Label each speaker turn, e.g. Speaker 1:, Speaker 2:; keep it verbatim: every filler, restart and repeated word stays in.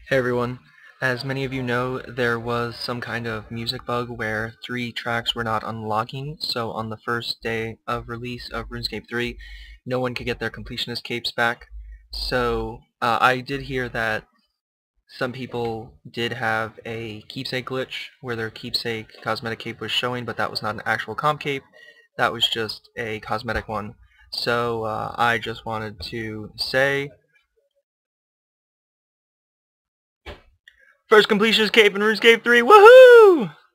Speaker 1: Hey everyone, as many of you know, there was some kind of music bug where three tracks were not unlocking, so on the first day of release of RuneScape three, no one could get their Completionist capes back. So uh, I did hear that some people did have a keepsake glitch where their keepsake cosmetic cape was showing, but that was not an actual comp cape, that was just a cosmetic one. So uh, I just wanted to say, first completionist cape in RuneScape three, woohoo!